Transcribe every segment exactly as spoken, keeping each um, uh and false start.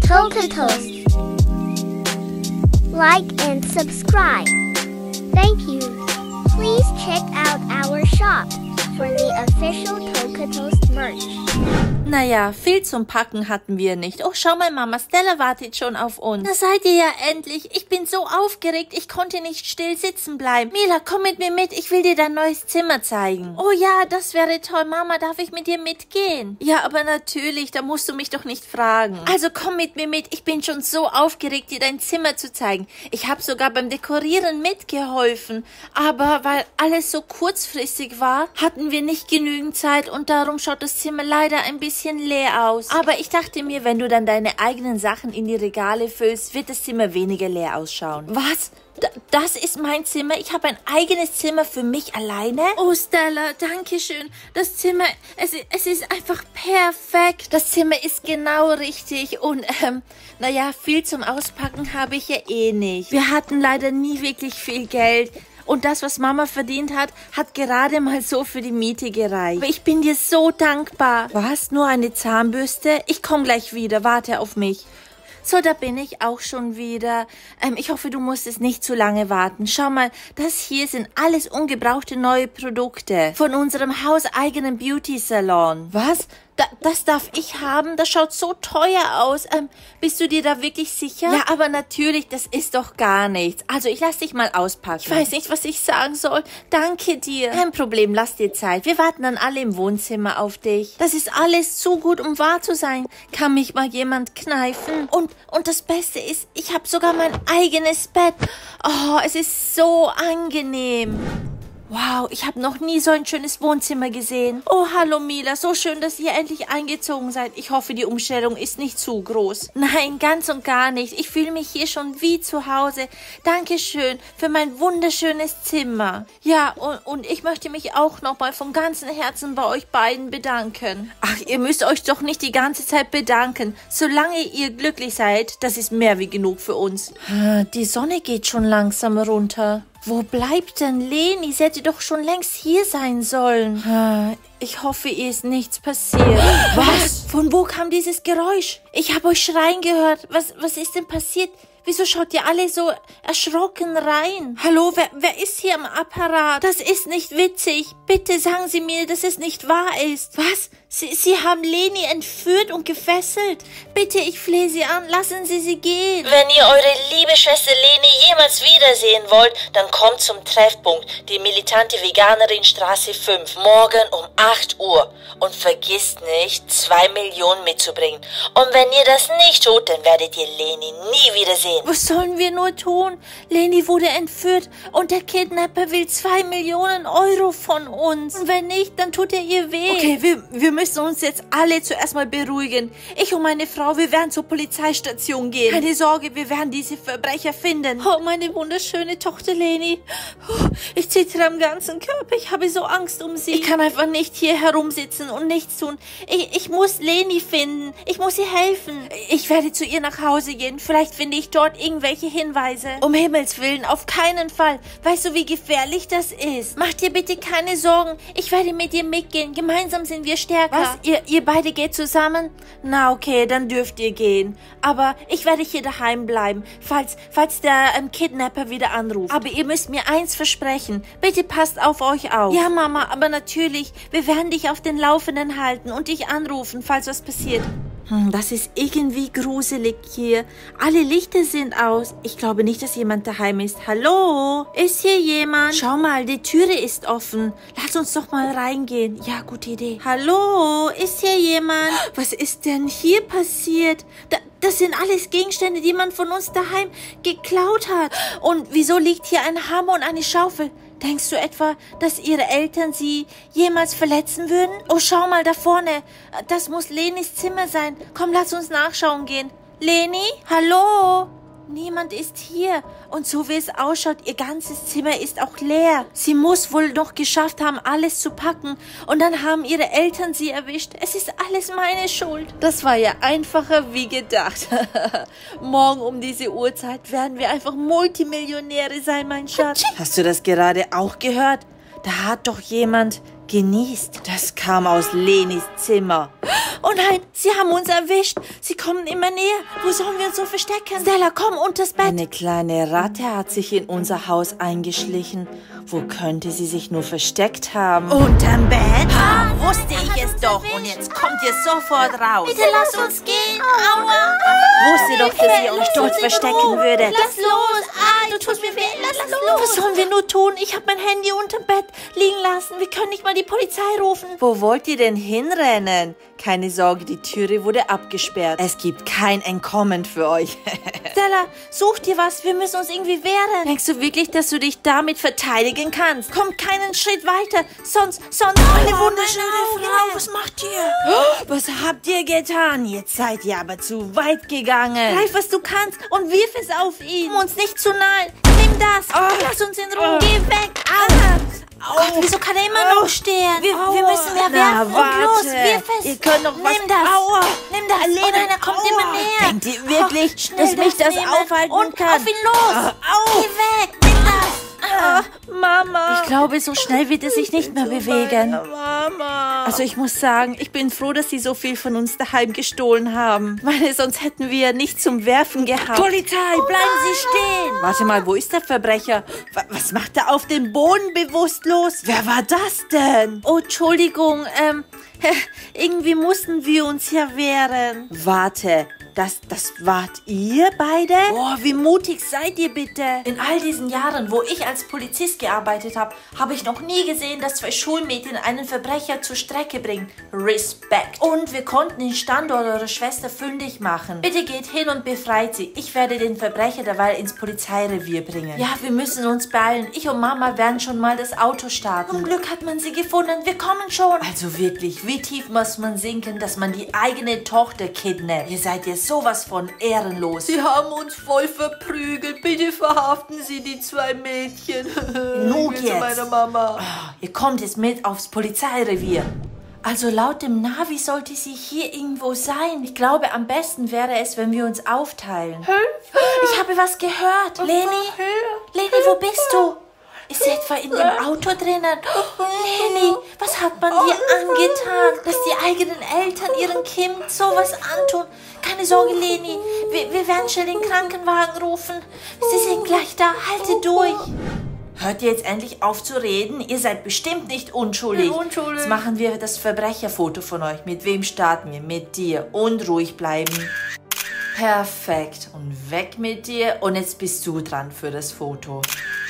Toast. Like and subscribe. Thank you. Please check out our shop for the official Toast merch. Naja, viel zum Packen hatten wir nicht. Oh, schau mal, Mama, Stella wartet schon auf uns. Da seid ihr ja endlich. Ich bin so aufgeregt, ich konnte nicht still sitzen bleiben. Mila, komm mit mir mit, ich will dir dein neues Zimmer zeigen. Oh ja, das wäre toll. Mama, darf ich mit dir mitgehen? Ja, aber natürlich, da musst du mich doch nicht fragen. Also komm mit mir mit, ich bin schon so aufgeregt, dir dein Zimmer zu zeigen. Ich habe sogar beim Dekorieren mitgeholfen. Aber weil alles so kurzfristig war, hatten wir nicht genügend Zeit und darum schaut das Zimmer leider ein bisschen leer aus. Aber ich dachte mir, wenn du dann deine eigenen Sachen in die Regale füllst, wird das Zimmer weniger leer ausschauen. Was? D- das ist mein Zimmer? Ich habe ein eigenes Zimmer für mich alleine? Oh, Stella, danke schön. Das Zimmer, es, es ist einfach perfekt. Das Zimmer ist genau richtig. Und, ähm, naja, viel zum Auspacken habe ich ja eh nicht. Wir hatten leider nie wirklich viel Geld. Und das, was Mama verdient hat, hat gerade mal so für die Miete gereicht. Aber ich bin dir so dankbar. Was? Nur eine Zahnbürste? Ich komme gleich wieder. Warte auf mich. So, da bin ich auch schon wieder. Ähm, ich hoffe, du musstest nicht zu lange warten. Schau mal, das hier sind alles ungebrauchte neue Produkte von unserem hauseigenen Beauty-Salon. Was? Da, das darf ich haben? Das schaut so teuer aus. Ähm, bist du dir da wirklich sicher? Ja, aber natürlich, das ist doch gar nichts. Also, ich lass dich mal auspacken. Ich weiß nicht, was ich sagen soll. Danke dir. Kein Problem, lass dir Zeit. Wir warten dann alle im Wohnzimmer auf dich. Das ist alles zu gut, um wahr zu sein. Kann mich mal jemand kneifen? Und, und das Beste ist, ich habe sogar mein eigenes Bett. Oh, es ist so angenehm. Wow, ich habe noch nie so ein schönes Wohnzimmer gesehen. Oh, hallo Mila, so schön, dass ihr endlich eingezogen seid. Ich hoffe, die Umstellung ist nicht zu groß. Nein, ganz und gar nicht. Ich fühle mich hier schon wie zu Hause. Dankeschön für mein wunderschönes Zimmer. Ja, und, und ich möchte mich auch nochmal von ganzem Herzen bei euch beiden bedanken. Ach, ihr müsst euch doch nicht die ganze Zeit bedanken. Solange ihr glücklich seid, das ist mehr wie genug für uns. Die Sonne geht schon langsam runter. Wo bleibt denn Leni? Sie hätte doch schon längst hier sein sollen. Ich hoffe, ihr ist nichts passiert. Was? Von wo kam dieses Geräusch? Ich habe euch schreien gehört. Was, was ist denn passiert? Wieso schaut ihr alle so erschrocken rein? Hallo, wer, wer ist hier am Apparat? Das ist nicht witzig. Bitte sagen Sie mir, dass es nicht wahr ist. Was? Sie, Sie haben Leni entführt und gefesselt? Bitte, ich flehe Sie an, lassen Sie sie gehen. Wenn ihr eure liebe Schwester Leni jemals wiedersehen wollt, dann kommt zum Treffpunkt, die militante Veganerin Straße fünf, morgen um acht Uhr. Und vergisst nicht, zwei Millionen mitzubringen. Und wenn ihr das nicht tut, dann werdet ihr Leni nie wiedersehen. Was sollen wir nur tun? Leni wurde entführt und der Kidnapper will zwei Millionen Euro von uns. Und wenn nicht, dann tut er ihr weh. Okay, wir, wir müssen uns jetzt alle zuerst mal beruhigen. Ich und meine Frau, wir werden zur Polizeistation gehen. Keine Sorge, wir werden diese Verbrecher finden. Oh, meine wunderschöne Tochter Leni. Ich zittere am ganzen Körper. Ich habe so Angst um sie. Ich kann einfach nicht hier herumsitzen und nichts tun. Ich, ich muss Leni finden. Ich muss ihr helfen. Ich werde zu ihr nach Hause gehen. Vielleicht finde ich dort irgendwelche Hinweise. Um Himmels Willen, auf keinen Fall. Weißt du, wie gefährlich das ist? Mach dir bitte keine Sorgen. Ich werde mit dir mitgehen. Gemeinsam sind wir stärker. Was? Ihr, ihr beide geht zusammen? Na okay, dann dürft ihr gehen. Aber ich werde hier daheim bleiben, falls, falls der ähm, Kidnapper wieder anruft. Aber ihr müsst mir eins versprechen. Bitte passt auf euch auf. Ja, Mama, aber natürlich. Wir werden dich auf den Laufenden halten und dich anrufen, falls was passiert. Hm, das ist irgendwie gruselig hier. Alle Lichter sind aus. Ich glaube nicht, dass jemand daheim ist. Hallo? Ist hier jemand? Schau mal, die Türe ist offen. Lass uns doch mal reingehen. Ja, gute Idee. Hallo? Ist hier jemand? Was ist denn hier passiert? Da, das sind alles Gegenstände, die man von uns daheim geklaut hat. Und wieso liegt hier ein Hammer und eine Schaufel? Denkst du etwa, dass ihre Eltern sie jemals verletzen würden? Oh, schau mal da vorne. Das muss Lenis Zimmer sein. Komm, lass uns nachschauen gehen. Leni? Hallo? Niemand ist hier. Und so wie es ausschaut, ihr ganzes Zimmer ist auch leer. Sie muss wohl noch geschafft haben, alles zu packen. Und dann haben ihre Eltern sie erwischt. Es ist alles meine Schuld. Das war ja einfacher wie gedacht. Morgen um diese Uhrzeit werden wir einfach Multimillionäre sein, mein Schatz. Hast du das gerade auch gehört? Da hat doch jemand genießt. Das kam aus Lenis Zimmer. Oh nein, sie haben uns erwischt. Sie kommen immer näher. Wo sollen wir uns so verstecken? Stella, komm unters Bett. Eine kleine Ratte hat sich in unser Haus eingeschlichen. Wo könnte sie sich nur versteckt haben? Unterm Bett? Ah, wusste ich es doch. Und jetzt kommt ihr sofort raus. Bitte lass uns gehen. Aua. Wusste doch, dass ihr euch dort verstecken würdet. Lass los. Ah, du tust mir weh. Lass, lass los. Was sollen wir nur tun? Ich habe mein Handy unterm Bett liegen lassen. Wir können nicht mal die Polizei rufen. Wo wollt ihr denn hinrennen? Keine Sorge, die Türe wurde abgesperrt. Es gibt kein Entkommen für euch. Stella, such dir was. Wir müssen uns irgendwie wehren. Denkst du wirklich, dass du dich damit verteidigen kannst? Komm keinen Schritt weiter. Sonst, sonst... Oh, meine wunderschöne Frau, was macht ihr? Oh, was habt ihr getan? Jetzt seid ihr aber zu weit gegangen. Greif, was du kannst und wirf es auf ihn. Um uns nicht zu nahen. Nimm das. Oh. Lass uns in Ruhe. Oh. Geh weg. Ah. Oh Gott, wieso kann er immer noch stehen? Wir, wir müssen mehr werfen. Na, und los, wirf es. Ihr könnt doch was... Nimm das. Aua. Nimm das. Lena, oh nein, er kommt Aua. immer näher. Denkt ihr wirklich, oh, dass mich das, das aufhalten und kann? Und auf ihn los. Oh. Geh weg. Nimm das. Ah, Mama. Ich glaube, so schnell wird er sich nicht mehr bewegen. Mama. Also ich muss sagen, ich bin froh, dass sie so viel von uns daheim gestohlen haben. Weil sonst hätten wir nichts zum Werfen gehabt. Polizei, bleiben Sie stehen. Warte mal, wo ist der Verbrecher? Was macht er auf dem Boden bewusstlos? Wer war das denn? Oh, Entschuldigung, ähm, irgendwie mussten wir uns ja wehren. Warte. Das, das wart ihr beide? Boah, wie mutig seid ihr bitte? In all diesen Jahren, wo ich als Polizist gearbeitet habe, habe ich noch nie gesehen, dass zwei Schulmädchen einen Verbrecher zur Strecke bringen. Respekt. Und wir konnten den Standort eurer Schwester fündig machen. Bitte geht hin und befreit sie. Ich werde den Verbrecher derweil ins Polizeirevier bringen. Ja, wir müssen uns beeilen. Ich und Mama werden schon mal das Auto starten. Zum Glück hat man sie gefunden. Wir kommen schon. Also wirklich, wie tief muss man sinken, dass man die eigene Tochter kidnappt? Ihr seid jetzt sowas von ehrenlos. Sie haben uns voll verprügelt. Bitte verhaften Sie die zwei Mädchen. Genug jetzt. Meine Mama. Oh, ihr kommt jetzt mit aufs Polizeirevier. Also laut dem Navi sollte sie hier irgendwo sein. Ich glaube, am besten wäre es, wenn wir uns aufteilen. Hilfe! Ich habe was gehört. Leni? Leni, wo bist du? Ist sie etwa in dem Auto drinnen? Oh, Leni, was hat man dir angetan, dass die eigenen Eltern ihren Kind sowas antun? Keine Sorge, Leni, wir, wir werden schnell den Krankenwagen rufen. Sie sind gleich da, halte durch. Hört ihr jetzt endlich auf zu reden? Ihr seid bestimmt nicht unschuldig. unschuldig. Jetzt machen wir das Verbrecherfoto von euch. Mit wem starten wir? Mit dir. Und ruhig bleiben. Perfekt. Und weg mit dir. Und jetzt bist du dran für das Foto.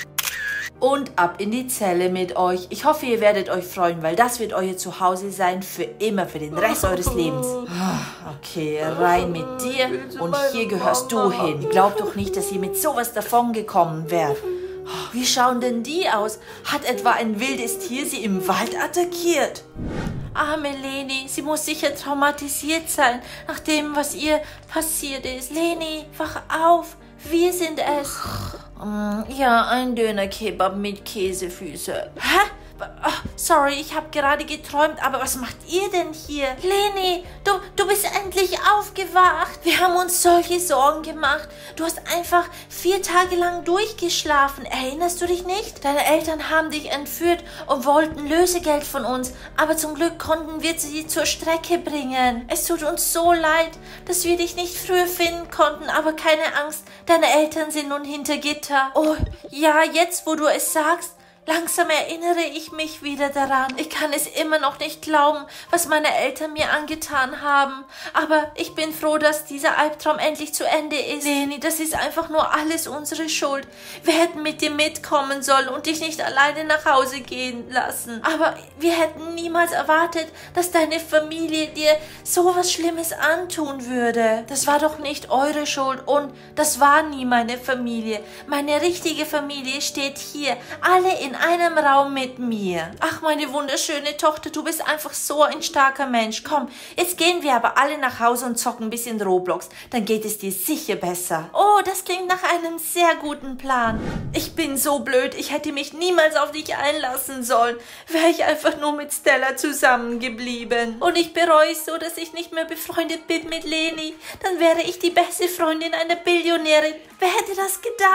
Und ab in die Zelle mit euch. Ich hoffe, ihr werdet euch freuen, weil das wird euer Zuhause sein für immer, für den Rest eures Lebens. Okay, rein mit dir und hier gehörst du hin. Glaubt doch nicht, dass ihr mit sowas davongekommen wärt. Wie schauen denn die aus? Hat etwa ein wildes Tier sie im Wald attackiert? Arme Leni, sie muss sicher traumatisiert sein, nach dem, was ihr passiert ist. Leni, wach auf, wir sind es. Ja, ein Döner-Kebab mit Käsefüße. Hä? Oh, sorry, ich habe gerade geträumt, aber was macht ihr denn hier? Leni, du, du bist endlich aufgewacht. Wir haben uns solche Sorgen gemacht. Du hast einfach vier Tage lang durchgeschlafen. Erinnerst du dich nicht? Deine Eltern haben dich entführt und wollten Lösegeld von uns, aber zum Glück konnten wir sie zur Strecke bringen. Es tut uns so leid, dass wir dich nicht früher finden konnten, aber keine Angst, deine Eltern sind nun hinter Gitter. Oh, ja, jetzt, wo du es sagst, langsam erinnere ich mich wieder daran. Ich kann es immer noch nicht glauben, was meine Eltern mir angetan haben. Aber ich bin froh, dass dieser Albtraum endlich zu Ende ist. Leni, das ist einfach nur alles unsere Schuld. Wir hätten mit dir mitkommen sollen und dich nicht alleine nach Hause gehen lassen. Aber wir hätten niemals erwartet, dass deine Familie dir so was Schlimmes antun würde. Das war doch nicht eure Schuld und das war nie meine Familie. Meine richtige Familie steht hier, alle in einem Raum mit mir. Ach, meine wunderschöne Tochter, du bist einfach so ein starker Mensch. Komm, jetzt gehen wir aber alle nach Hause und zocken ein bisschen Roblox. Dann geht es dir sicher besser. Oh, das klingt nach einem sehr guten Plan. Ich bin so blöd, ich hätte mich niemals auf dich einlassen sollen. Wäre ich einfach nur mit Stella zusammengeblieben. Und ich bereue es so, dass ich nicht mehr befreundet bin mit Leni. Dann wäre ich die beste Freundin einer Billionärin. Wer hätte das gedacht?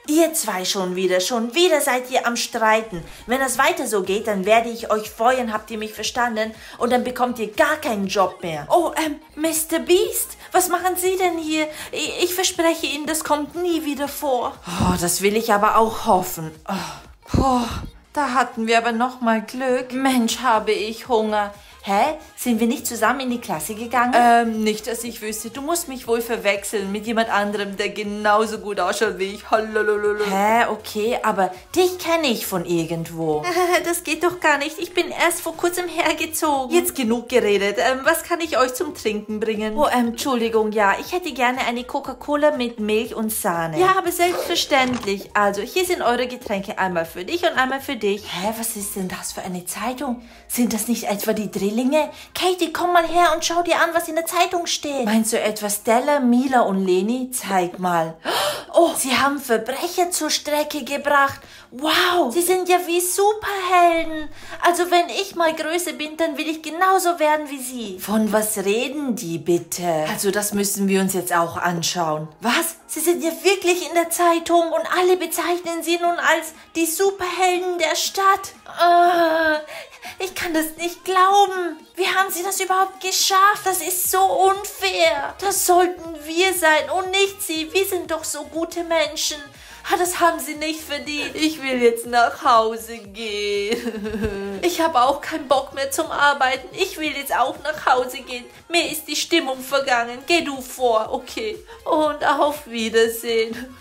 Ihr zwei schon wieder, schon wieder seid ihr am Streiten. Wenn das weiter so geht, dann werde ich euch feuern, habt ihr mich verstanden? Und dann bekommt ihr gar keinen Job mehr. Oh, ähm, Mister Beast, was machen Sie denn hier? Ich, ich verspreche Ihnen, das kommt nie wieder vor. Oh, das will ich aber auch hoffen. Oh, oh, da hatten wir aber noch mal Glück. Mensch, habe ich Hunger. Hä? Sind wir nicht zusammen in die Klasse gegangen? Ähm, nicht, dass ich wüsste. Du musst mich wohl verwechseln mit jemand anderem, der genauso gut ausschaut wie ich. Hallalala. Hä? Okay, aber dich kenne ich von irgendwo. Das geht doch gar nicht. Ich bin erst vor kurzem hergezogen. Jetzt genug geredet. Ähm, was kann ich euch zum Trinken bringen? Oh, ähm, Entschuldigung, ja. Ich hätte gerne eine Coca-Cola mit Milch und Sahne. Ja, aber selbstverständlich. Also, hier sind eure Getränke. Einmal für dich und einmal für dich. Hä, was ist denn das für eine Zeitung? Sind das nicht etwa die Drillinge? Katie, komm mal her und schau dir an, was in der Zeitung steht. Meinst du etwa Stella, Mila und Leni? Zeig mal. Oh, sie haben Verbrecher zur Strecke gebracht. Wow, sie sind ja wie Superhelden. Also wenn ich mal größer bin, dann will ich genauso werden wie sie. Von was reden die bitte? Also das müssen wir uns jetzt auch anschauen. Was? Sie sind ja wirklich in der Zeitung und alle bezeichnen sie nun als die Superhelden der Stadt. Äh, ich kann das nicht glauben. Wie haben sie das überhaupt geschafft? Das ist so unfair. Das sollten wir sein und nicht sie. Wir sind doch so gute Menschen. Das haben sie nicht verdient. Ich will jetzt nach Hause gehen. Ich habe auch keinen Bock mehr zum Arbeiten. Ich will jetzt auch nach Hause gehen. Mir ist die Stimmung vergangen. Geh du vor, okay? Und auf Wiedersehen.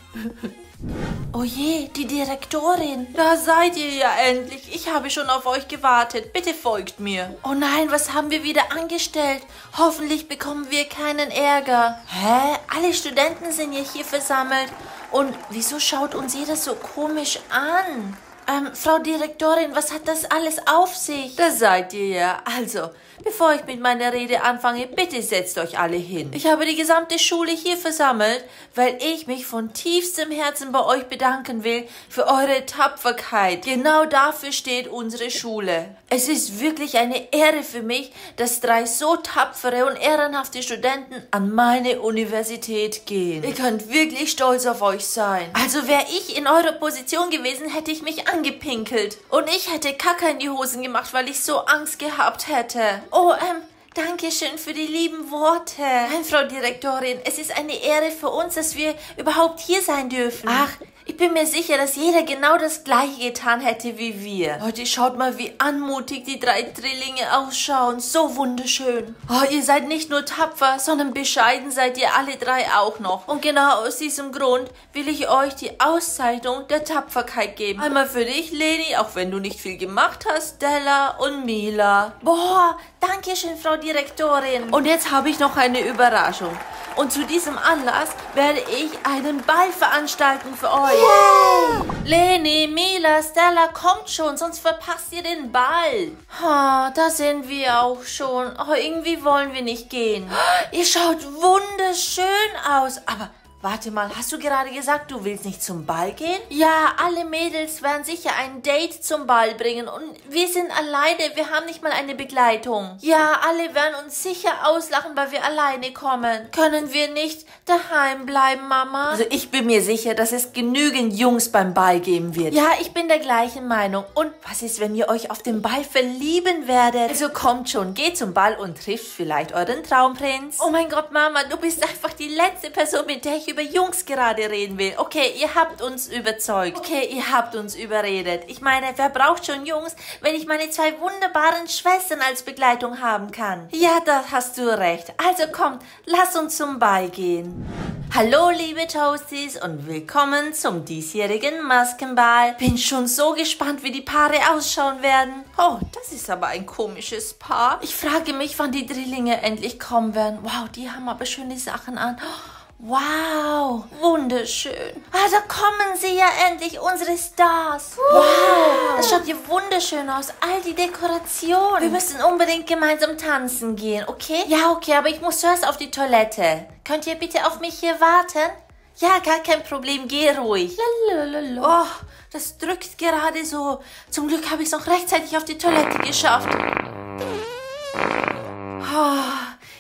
Oh je, die Direktorin. Da seid ihr ja endlich. Ich habe schon auf euch gewartet. Bitte folgt mir. Oh nein, was haben wir wieder angestellt? Hoffentlich bekommen wir keinen Ärger. Hä? Alle Studenten sind ja hier versammelt. Und wieso schaut uns jeder so komisch an? Ähm, Frau Direktorin, was hat das alles auf sich? Da seid ihr ja. Also, bevor ich mit meiner Rede anfange, bitte setzt euch alle hin. Ich habe die gesamte Schule hier versammelt, weil ich mich von tiefstem Herzen bei euch bedanken will für eure Tapferkeit. Genau dafür steht unsere Schule. Es ist wirklich eine Ehre für mich, dass drei so tapfere und ehrenhafte Studenten an meine Universität gehen. Ihr könnt wirklich stolz auf euch sein. Also wäre ich in eurer Position gewesen, hätte ich mich angepinkelt. Und ich hätte Kacke in die Hosen gemacht, weil ich so Angst gehabt hätte. Oh, ähm, danke schön für die lieben Worte. Nein, Frau Direktorin, es ist eine Ehre für uns, dass wir überhaupt hier sein dürfen. Ach, ich bin mir sicher, dass jeder genau das Gleiche getan hätte wie wir. Leute, schaut mal, wie anmutig die drei Drillinge ausschauen. So wunderschön. Oh, ihr seid nicht nur tapfer, sondern bescheiden seid ihr alle drei auch noch. Und genau aus diesem Grund will ich euch die Auszeichnung der Tapferkeit geben. Einmal für dich, Leni, auch wenn du nicht viel gemacht hast, Stella und Mila. Boah, danke schön, Frau Direktorin. Und jetzt habe ich noch eine Überraschung. Und zu diesem Anlass werde ich einen Ball veranstalten für euch. Yay! Leni, Mila, Stella, kommt schon, sonst verpasst ihr den Ball. Oh, da sind wir auch schon. Oh, irgendwie wollen wir nicht gehen. Ihr schaut wunderschön aus. Aber warte mal, hast du gerade gesagt, du willst nicht zum Ball gehen? Ja, alle Mädels werden sicher ein Date zum Ball bringen und wir sind alleine, wir haben nicht mal eine Begleitung. Ja, alle werden uns sicher auslachen, weil wir alleine kommen. Können wir nicht daheim bleiben, Mama? Also ich bin mir sicher, dass es genügend Jungs beim Ball geben wird. Ja, ich bin der gleichen Meinung. Und was ist, wenn ihr euch auf den Ball verlieben werdet? Also kommt schon, geht zum Ball und trifft vielleicht euren Traumprinz. Oh mein Gott, Mama, du bist einfach die letzte Person, mit der ich über Jungs gerade reden will. Okay, ihr habt uns überzeugt. Okay, ihr habt uns überredet. Ich meine, wer braucht schon Jungs, wenn ich meine zwei wunderbaren Schwestern als Begleitung haben kann? Ja, da hast du recht. Also kommt, lass uns zum Ball gehen. Hallo, liebe Toasties und willkommen zum diesjährigen Maskenball. Bin schon so gespannt, wie die Paare ausschauen werden. Oh, das ist aber ein komisches Paar. Ich frage mich, wann die Drillinge endlich kommen werden. Wow, die haben aber schöne Sachen an. Wow, wunderschön. Ah, da kommen sie ja endlich, unsere Stars. Wow, das schaut hier wunderschön aus. All die Dekorationen. Wir müssen unbedingt gemeinsam tanzen gehen, okay? Ja, okay, aber ich muss zuerst auf die Toilette. Könnt ihr bitte auf mich hier warten? Ja, gar kein Problem, geh ruhig. Lalalala. Oh, das drückt gerade so. Zum Glück habe ich es noch rechtzeitig auf die Toilette geschafft. Oh,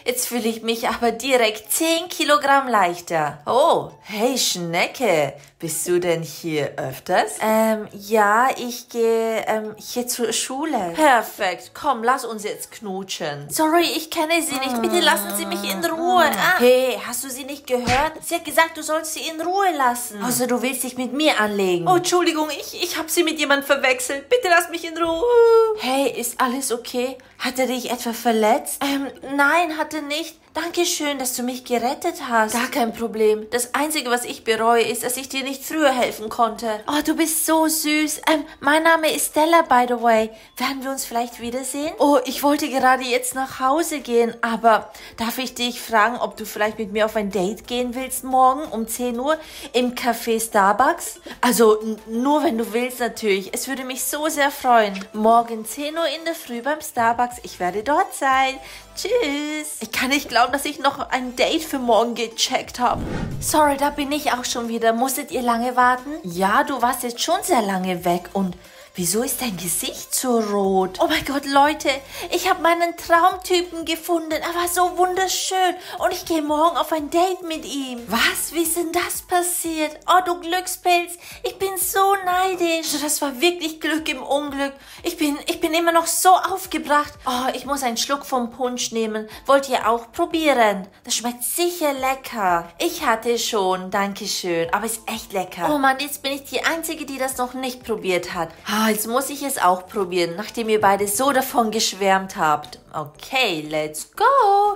Jetzt fühle ich mich aber direkt zehn Kilogramm leichter. Oh, hey Schnecke, bist du denn hier öfters? Ähm, ja, ich gehe ähm, hier zur Schule. Perfekt, komm, lass uns jetzt knutschen. Sorry, ich kenne sie nicht, bitte lassen Sie mich in Ruhe. Ah. Hey, hast du sie nicht gehört? Sie hat gesagt, du sollst sie in Ruhe lassen. Also du willst dich mit mir anlegen. Oh, Entschuldigung, ich, ich habe sie mit jemandem verwechselt. Bitte lass mich in Ruhe. Hey, ist alles okay? Hat er dich etwa verletzt? Ähm, nein, hat er nicht. Dankeschön, dass du mich gerettet hast. Gar kein Problem. Das Einzige, was ich bereue, ist, dass ich dir nicht früher helfen konnte. Oh, du bist so süß. Ähm, mein Name ist Stella, by the way. Werden wir uns vielleicht wiedersehen? Oh, ich wollte gerade jetzt nach Hause gehen, aber darf ich dich fragen, ob du vielleicht mit mir auf ein Date gehen willst morgen um zehn Uhr im Café Starbucks? Also, nur wenn du willst natürlich. Es würde mich so sehr freuen. Morgen zehn Uhr in der Früh beim Starbucks. Ich werde dort sein. Tschüss. Ich kann nicht glauben, dass ich noch ein Date für morgen gecheckt habe. Sorry, da bin ich auch schon wieder. Musstet ihr lange warten? Ja, du warst jetzt schon sehr lange weg und wieso ist dein Gesicht so rot? Oh mein Gott, Leute, ich habe meinen Traumtypen gefunden. Er war so wunderschön und ich gehe morgen auf ein Date mit ihm. Was? Wie ist denn das passiert? Oh, du Glückspilz, ich bin so neidisch. Das war wirklich Glück im Unglück. Ich bin, ich bin immer noch so aufgebracht. Oh, ich muss einen Schluck vom Punsch nehmen. Wollt ihr auch probieren? Das schmeckt sicher lecker. Ich hatte schon, danke schön, aber ist echt lecker. Oh Mann, jetzt bin ich die Einzige, die das noch nicht probiert hat. Ah, jetzt muss ich es auch probieren, nachdem ihr beide so davon geschwärmt habt. Okay, let's go.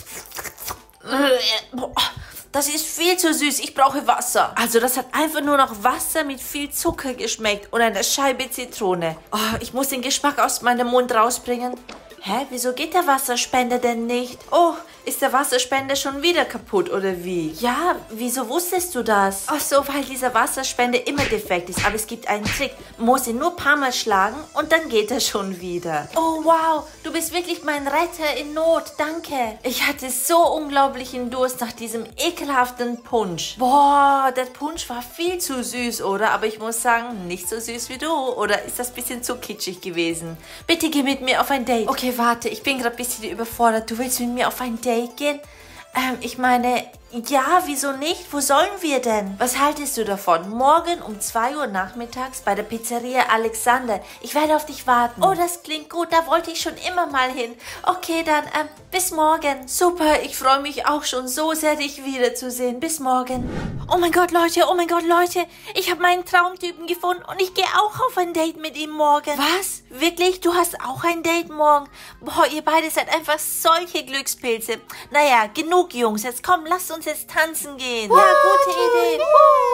Das ist viel zu süß, ich brauche Wasser. Also das hat einfach nur noch Wasser mit viel Zucker geschmeckt und eine Scheibe Zitrone. Oh, ich muss den Geschmack aus meinem Mund rausbringen. Hä, wieso geht der Wasserspender denn nicht? Oh, ist der Wasserspender schon wieder kaputt oder wie? Ja, wieso wusstest du das? Ach so, weil dieser Wasserspender immer defekt ist. Aber es gibt einen Trick. Man muss ihn nur ein paar Mal schlagen und dann geht er schon wieder. Oh wow, du bist wirklich mein Retter in Not. Danke. Ich hatte so unglaublichen Durst nach diesem ekelhaften Punsch. Boah, der Punsch war viel zu süß, oder? Aber ich muss sagen, nicht so süß wie du. Oder ist das ein bisschen zu kitschig gewesen? Bitte geh mit mir auf ein Date. Okay, warte, ich bin gerade ein bisschen überfordert. Du willst mit mir auf ein Date gehen? Ähm, ich meine, ja, wieso nicht? Wo sollen wir denn? Was haltest du davon? Morgen um zwei Uhr nachmittags bei der Pizzeria Alexander. Ich werde auf dich warten. Oh, das klingt gut. Da wollte ich schon immer mal hin. Okay, dann ähm, bis morgen. Super, ich freue mich auch schon so sehr, dich wiederzusehen. Bis morgen. Oh mein Gott, Leute, oh mein Gott, Leute. Ich habe meinen Traumtypen gefunden und ich gehe auch auf ein Date mit ihm morgen. Was? Wirklich? Du hast auch ein Date morgen? Boah, ihr beide seid einfach solche Glückspilze. Naja, genug, Jungs. Jetzt komm, lasst uns jetzt tanzen gehen. Ja, gute Idee.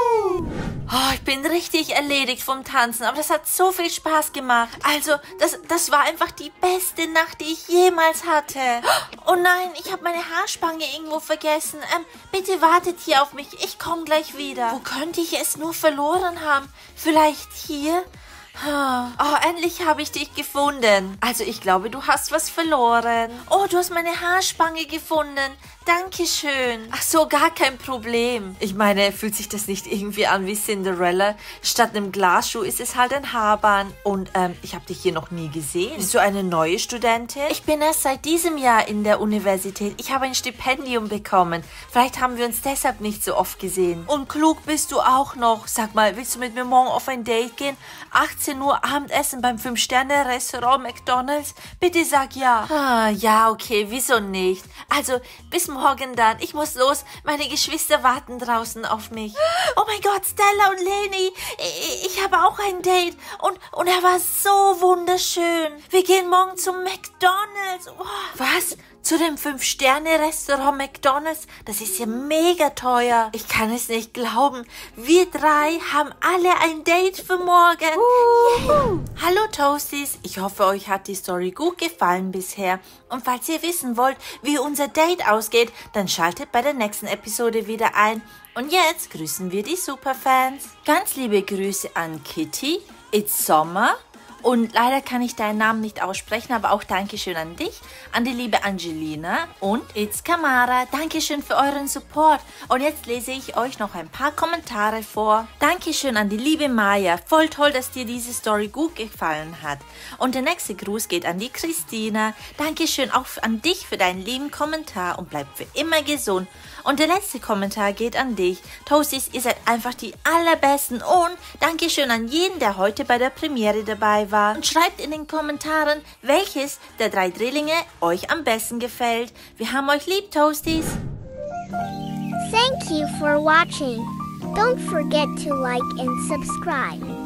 Oh, ich bin richtig erledigt vom Tanzen, aber das hat so viel Spaß gemacht. Also, das, das war einfach die beste Nacht, die ich jemals hatte. Oh nein, ich habe meine Haarspange irgendwo vergessen. Ähm, bitte wartet hier auf mich, ich komme gleich wieder. Wo könnte ich es nur verloren haben? Vielleicht hier? Oh, endlich habe ich dich gefunden. Also, ich glaube, du hast was verloren. Oh, du hast meine Haarspange gefunden. Dankeschön. Ach so, gar kein Problem. Ich meine, fühlt sich das nicht irgendwie an wie Cinderella? Statt einem Glasschuh ist es halt ein Haarbahn. Und ähm, ich habe dich hier noch nie gesehen. Bist du eine neue Studentin? Ich bin erst seit diesem Jahr in der Universität. Ich habe ein Stipendium bekommen. Vielleicht haben wir uns deshalb nicht so oft gesehen. Und klug bist du auch noch. Sag mal, willst du mit mir morgen auf ein Date gehen? achtzehn Uhr Abendessen beim fünf Sterne Restaurant McDonald's? Bitte sag ja. Ah, ja, okay, wieso nicht? Also, bis morgen. Morgen dann. Ich muss los. Meine Geschwister warten draußen auf mich. Oh mein Gott, Stella und Leni. Ich, ich habe auch ein Date. Und, und er war so wunderschön. Wir gehen morgen zum McDonald's. Oh. Was? Zu dem fünf Sterne Restaurant McDonald's? Das ist ja mega teuer. Ich kann es nicht glauben. Wir drei haben alle ein Date für morgen. Yeah. Hallo Toasties. Ich hoffe, euch hat die Story gut gefallen bisher. Und falls ihr wissen wollt, wie unser Date ausgeht, dann schaltet bei der nächsten Episode wieder ein. Und jetzt grüßen wir die Superfans. Ganz liebe Grüße an Kitty, It's Sommer Und leider kann ich deinen Namen nicht aussprechen, aber auch Dankeschön an dich, an die liebe Angelina und It's Kamara. Dankeschön für euren Support. Und jetzt lese ich euch noch ein paar Kommentare vor. Dankeschön an die liebe Maya. Voll toll, dass dir diese Story gut gefallen hat. Und der nächste Gruß geht an die Christina. Dankeschön auch an dich für deinen lieben Kommentar und bleib für immer gesund. Und der letzte Kommentar geht an dich. Toasties, ihr seid einfach die allerbesten und Dankeschön an jeden, der heute bei der Premiere dabei war. Und schreibt in den Kommentaren, welches der drei Drillinge euch am besten gefällt. Wir haben euch lieb, Toasties. Thank you for watching. Don't forget to like and subscribe.